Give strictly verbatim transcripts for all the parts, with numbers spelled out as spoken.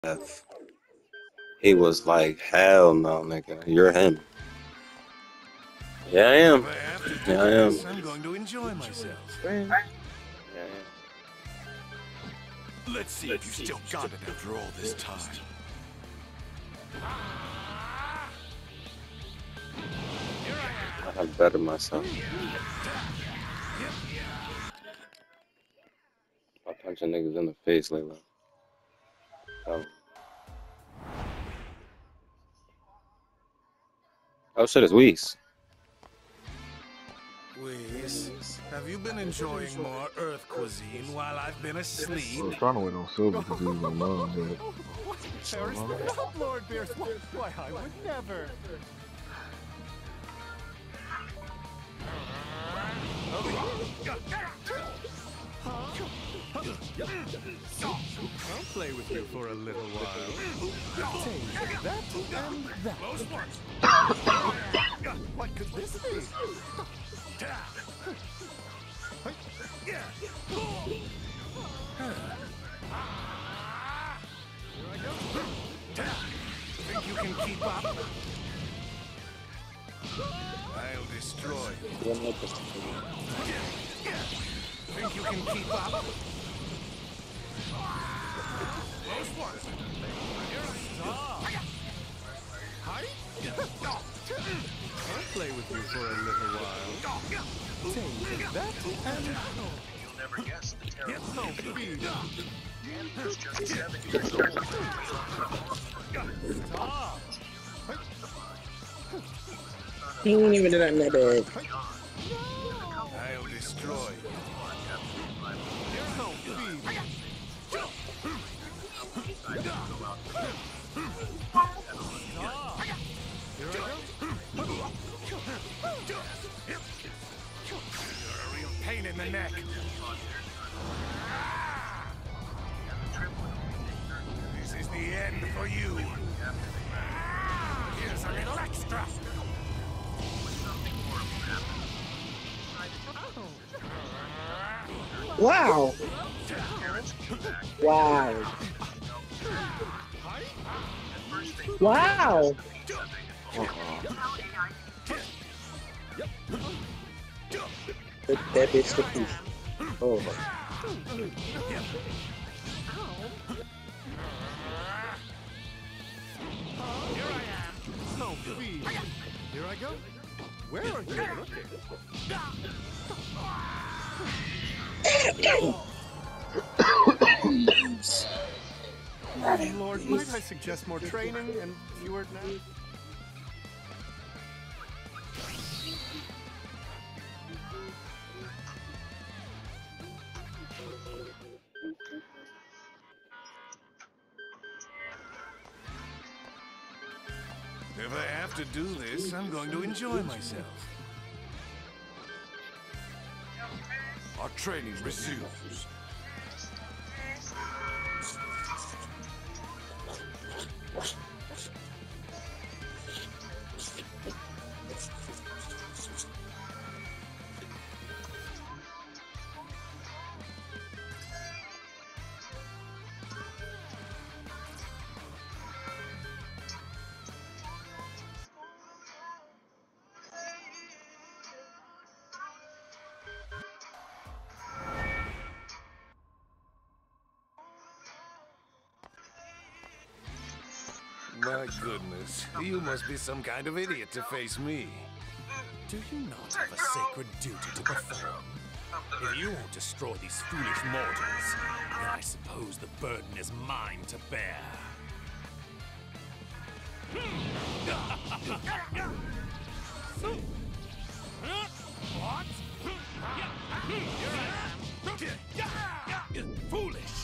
F. He was like, hell no, nigga. You're him. Yeah, I am. If I have to do Yeah, I am. this, I'm going to enjoy myself. Yeah, I am. Let's see if you still got it after all this time. I have bettered myself. I'm punching niggas in the face lately. Oh. Oh shit, it's Whis. Whis, have you been enjoying more Earth cuisine while I've been asleep? I was trying to wait on Silver because he was on mine, but Harry, stop, Lord Beers. Why, I would never. I'll play with you for a little while. Take that and that. What could this be? Think you can keep up? I'll destroy you. Think you can keep up? Close one. I'll play with you for a little while. Take that and You'll never guess the terrible no speed. Danny is just seven years old. Stop. He ain't even do nothing that bad. I'll destroy you. No speed. Here I go. You're a real pain in the neck. This is the end for you. Here's a little extra. Wow. Wow. Wow. Put that bitch to peace. Oh. No speed. Here I go. Where are you looking? Lord, might I suggest more training and fewer naps? If I have to do this, I'm going to enjoy myself. Our training resumes. My goodness, you must be some kind of idiot to face me. Do you not have a sacred duty to perform? If you won't destroy these foolish mortals, then I suppose the burden is mine to bear. What? Foolish!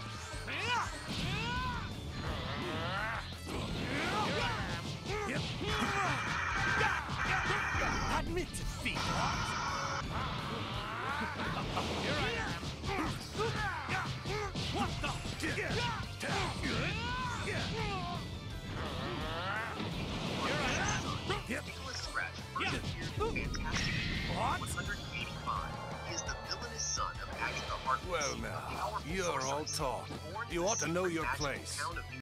Admit defeat! Here I am! What the? Here I am! What? one hundred eighty-five. He is the villainous son of Agatha Harkness. Well now, you're all talk. You ought to know your place.